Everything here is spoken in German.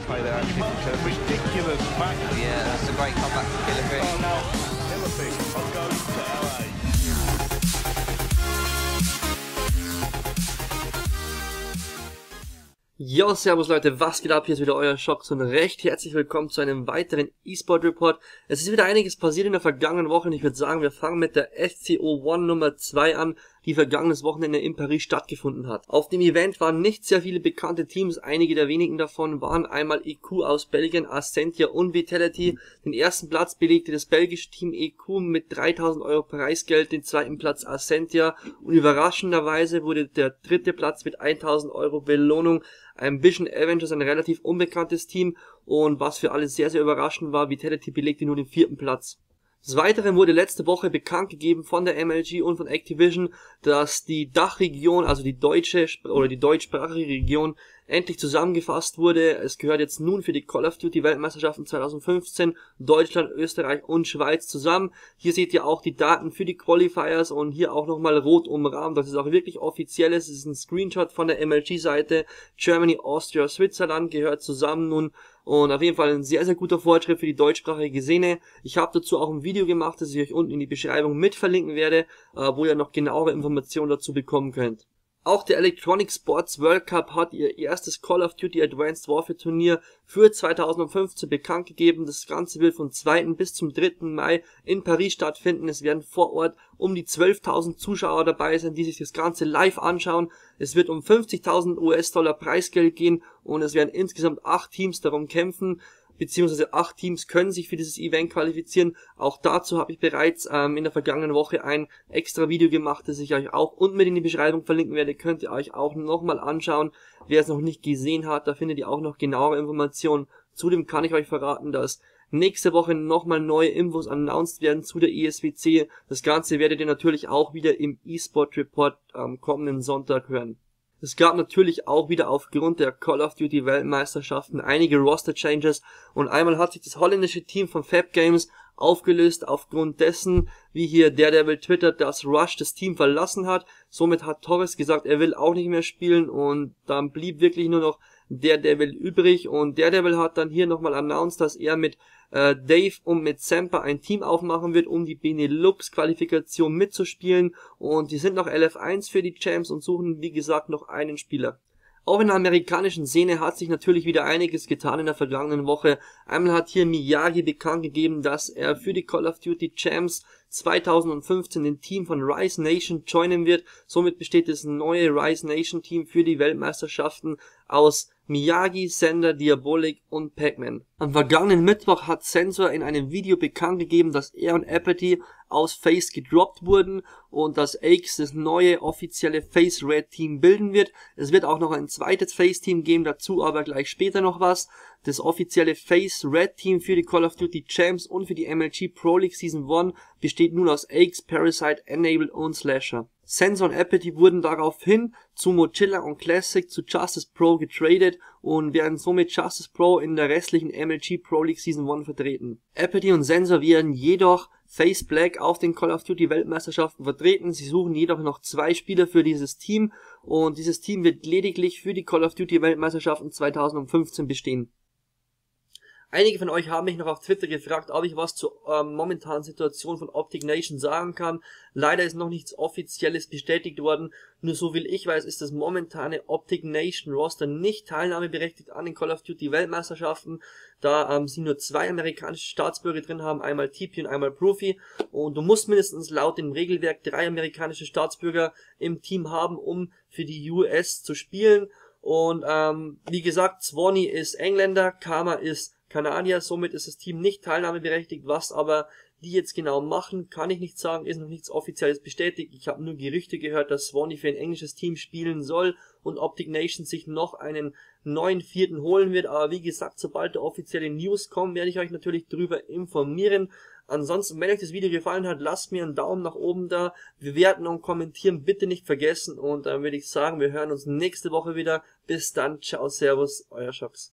pay that it's a ridiculous match. Yeah, that's a great comeback from Killer Fish. Oh, now Killer Fish will go to LA. Yo, servus Leute, was geht ab? Hier ist wieder euer Shox und recht herzlich willkommen zu einem weiteren eSport Report. Es ist wieder einiges passiert in der vergangenen Woche und ich würde sagen, wir fangen mit der SCO One Nummer 2 an, die vergangenes Wochenende in Paris stattgefunden hat. Auf dem Event waren nicht sehr viele bekannte Teams, einige der wenigen davon waren einmal EQ aus Belgien, Ascentia und Vitality. Den ersten Platz belegte das belgische Team EQ mit 3.000 Euro Preisgeld, den zweiten Platz Ascentia und überraschenderweise wurde der dritte Platz mit 1.000 Euro Belohnung Ambition Avengers, ein relativ unbekanntes Team, und was für alle sehr, sehr überraschend war, Vitality belegte nur den vierten Platz. Des Weiteren wurde letzte Woche bekannt gegeben von der MLG und von Activision, dass die Dachregion, also die deutsche oder die deutschsprachige Region, endlich zusammengefasst wurde. Es gehört jetzt nun für die Call of Duty Weltmeisterschaften 2015 Deutschland, Österreich und Schweiz zusammen. Hier seht ihr auch die Daten für die Qualifiers und hier auch nochmal rot umrahmt, dass es auch wirklich offiziell ist. Es ist ein Screenshot von der MLG-Seite. Germany, Austria, Switzerland gehört zusammen nun. Und auf jeden Fall ein sehr, sehr guter Fortschritt für die deutschsprachige Szene. Ich habe dazu auch ein Video gemacht, das ich euch unten in die Beschreibung mit verlinken werde, wo ihr noch genauere Informationen dazu bekommen könnt. Auch der Electronic Sports World Cup hat ihr erstes Call of Duty Advanced Warfare Turnier für 2015 bekannt gegeben. Das Ganze wird vom 2. bis zum 3. Mai in Paris stattfinden. Es werden vor Ort um die 12.000 Zuschauer dabei sein, die sich das Ganze live anschauen. Es wird um 50.000 US-Dollar Preisgeld gehen und es werden insgesamt 8 Teams darum kämpfen, beziehungsweise 8 Teams können sich für dieses Event qualifizieren. Auch dazu habe ich bereits in der vergangenen Woche ein extra Video gemacht, das ich euch auch unten mit in die Beschreibung verlinken werde. Könnt ihr euch auch nochmal anschauen. Wer es noch nicht gesehen hat, da findet ihr auch noch genauere Informationen. Zudem kann ich euch verraten, dass nächste Woche nochmal neue Infos announced werden zu der ESWC. Das Ganze werdet ihr natürlich auch wieder im eSport Report am kommenden Sonntag hören. Es gab natürlich auch wieder aufgrund der Call of Duty Weltmeisterschaften einige Roster-Changes und einmal hat sich das holländische Team von Fab Games aufgelöst aufgrund dessen, wie hier Daredevil twittert, dass Rush das Team verlassen hat. Somit hat Torres gesagt, er will auch nicht mehr spielen und dann blieb wirklich nur noch Daredevil übrig und Daredevil hat dann hier nochmal announced, dass er mit Dave und mit Semper ein Team aufmachen wird, um die Benelux-Qualifikation mitzuspielen, und die sind noch LF1 für die Champs und suchen, wie gesagt, noch einen Spieler. Auch in der amerikanischen Szene hat sich natürlich wieder einiges getan in der vergangenen Woche. Einmal hat hier Miyagi bekannt gegeben, dass er für die Call of Duty Champs 2015 den Team von Rise Nation joinen wird. Somit besteht das neue Rise Nation Team für die Weltmeisterschaften aus Miyagi, Sender, Diabolik und Pac-Man. Am vergangenen Mittwoch hat Sensor in einem Video bekannt gegeben, dass er und Apathy aus FaZe gedroppt wurden und dass Axe das neue offizielle FaZe Red Team bilden wird. Es wird auch noch ein zweites FaZe Team geben, dazu aber gleich später noch was. Das offizielle FaZe Red Team für die Call of Duty Champs und für die MLG Pro League Season 1 besteht nun aus Axe, Parasite, Enable und Slasher. Sensor und Apathy wurden daraufhin zu Mochilla und Classic zu Justice Pro getradet und werden somit Justice Pro in der restlichen MLG Pro League Season 1 vertreten. Apathy und Sensor werden jedoch FaZe Black auf den Call of Duty Weltmeisterschaften vertreten. Sie suchen jedoch noch 2 Spieler für dieses Team und dieses Team wird lediglich für die Call of Duty Weltmeisterschaften 2015 bestehen. Einige von euch haben mich noch auf Twitter gefragt, ob ich was zur momentanen Situation von Optic Nation sagen kann. Leider ist noch nichts Offizielles bestätigt worden. Nur so viel ich weiß, ist das momentane Optic Nation Roster nicht teilnahmeberechtigt an den Call of Duty Weltmeisterschaften, da sie nur 2 amerikanische Staatsbürger drin haben, einmal TP und einmal Profi. Und du musst mindestens laut dem Regelwerk 3 amerikanische Staatsbürger im Team haben, um für die US zu spielen. Und wie gesagt, Swanee ist Engländer, Karma ist Kanadier, somit ist das Team nicht teilnahmeberechtigt. Was aber die jetzt genau machen, kann ich nicht sagen, ist noch nichts Offizielles bestätigt. Ich habe nur Gerüchte gehört, dass Swanee für ein englisches Team spielen soll und Optic Nation sich noch einen neuen Vierten holen wird. Aber wie gesagt, sobald da offizielle News kommen, werde ich euch natürlich darüber informieren. Ansonsten, wenn euch das Video gefallen hat, lasst mir einen Daumen nach oben da, bewerten und kommentieren bitte nicht vergessen und dann würde ich sagen, wir hören uns nächste Woche wieder. Bis dann, ciao, servus, euer Shox.